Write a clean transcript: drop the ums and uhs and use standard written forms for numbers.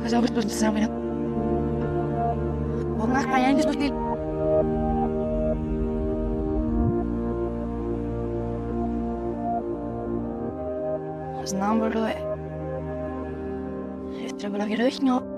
sabes tú sabes. Pongas kaya hindi sulit. Знам број. Треба да ги рехнем.